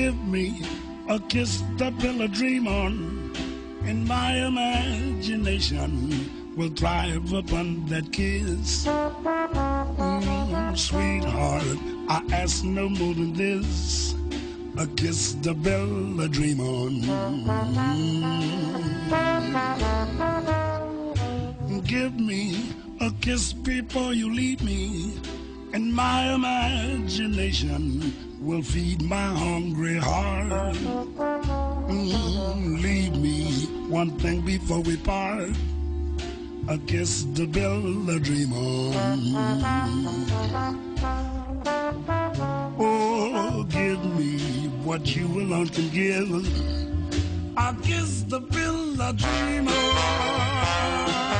Give me a kiss to build a dream on, and my imagination will thrive upon that kiss. Sweetheart, I ask no more than this, a kiss to build a dream on. Give me a kiss before you leave me, and my imagination will feed my hungry heart. Leave me one thing before we part, a kiss to build a dream on. Oh, give me what you alone can give, a kiss to build a dream on.